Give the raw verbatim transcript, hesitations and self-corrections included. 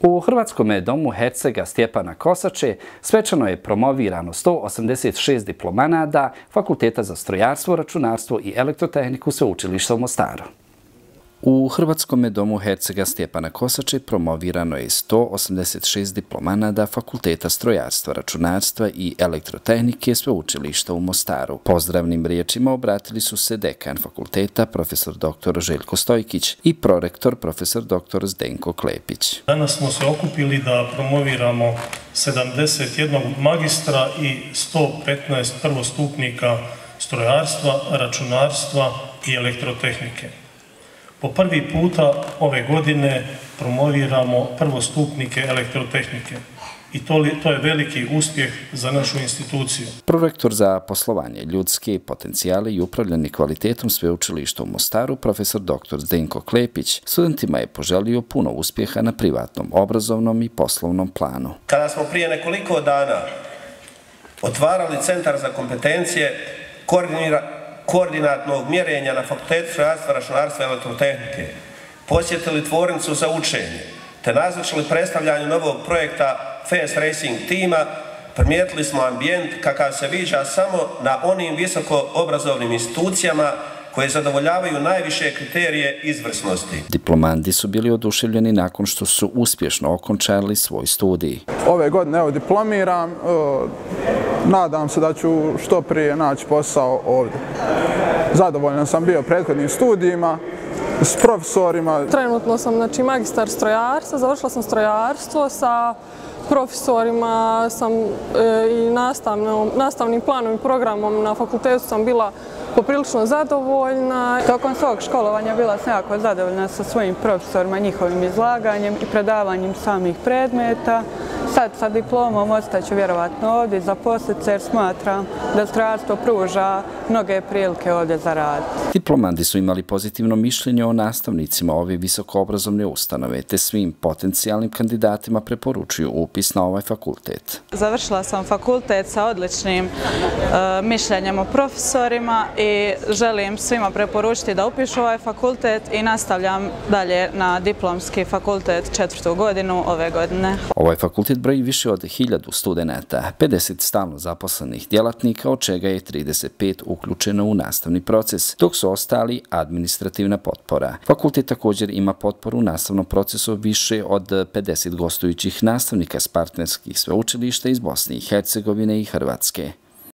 U Hrvatskom domu Hercega Stjepana Kosače svečano je promovirano sto osamdeset šest diplomanata Fakulteta za strojarstvo, računarstvo i elektrotehniku Sveučilišta u Mostaru. U Hrvatskom domu Hercega Stjepana Kosače promovirano je sto osamdeset šest diplomanata Fakulteta strojarstva, računarstva i elektrotehnike Sveučilišta u Mostaru. Pozdravnim riječima obratili su se dekan fakulteta profesor doktor Željko Stojkić i prorektor profesor doktor Zdenko Klepić. Danas smo se okupili da promoviramo sedamdeset jednog magistra i sto petnaest prvostupnika strojarstva, računarstva i elektrotehnike. Po prvi puta ove godine promoviramo prvostupnike elektrotehnike i to, to je veliki uspjeh za našu instituciju. Prorektor za poslovanje, ljudske potencijale i upravljanje kvalitetom Sveučilišta u Mostaru, profesor doktor Zdenko Klepić, studentima je poželio puno uspjeha na privatnom, obrazovnom i poslovnom planu. Kada smo prije nekoliko dana otvarali Centar za kompetencije koordinira koordinatnog mjerenja na Fakultetu strojarstva, računarstva i elektrotehnike, posjetili tvornicu za učenje, te nazočili predstavljanju novog projekta Fast Racing tima, primijetili smo ambijent kakav se viđa samo na onim visoko obrazovnim institucijama koje zadovoljavaju najviše kriterije izvrsnosti. Diplomandi su bili oduševljeni nakon što su uspješno okončali svoj studij. Ove godine evo diplomiram, nadam se da ću što prije naći posao ovdje. Zadovoljan sam bio prethodnim studijima, s profesorima. Trenutno sam znači, magistar strojarstva, završila sam strojarstvo sa profesorima sam e, i nastavnom, nastavnim planom i programom na fakultetu sam bila poprilično zadovoljna. Tokom svog školovanja bila sam jako zadovoljna sa svojim profesorima, njihovim izlaganjem i predavanjem samih predmeta. Sad sa diplomom ostaću vjerovatno ovdje zaposliti se jer smatram da strojarstvo pruža mnoge prilike ovdje za rad. Diplomandi su imali pozitivno mišljenje o nastavnicima ove visokoobrazovne ustanove, te svim potencijalnim kandidatima preporučuju upis na ovaj fakultet. Završila sam fakultet sa odličnim uh, mišljenjem o profesorima i želim svima preporučiti da upišu ovaj fakultet i nastavljam dalje na diplomski fakultet četvrtu godinu ove godine. Ovaj fakultet broji više od hiljadu studenata, pedeset stalno zaposlenih djelatnika, od čega je trideset pet uključeno u nastavni proces, dok su ostali administrativna potpora. Fakultet također ima potporu u nastavnom procesu više od pedeset gostujućih nastavnika s partnerskih sveučilišta iz Bosne i Hercegovine i Hrvatske.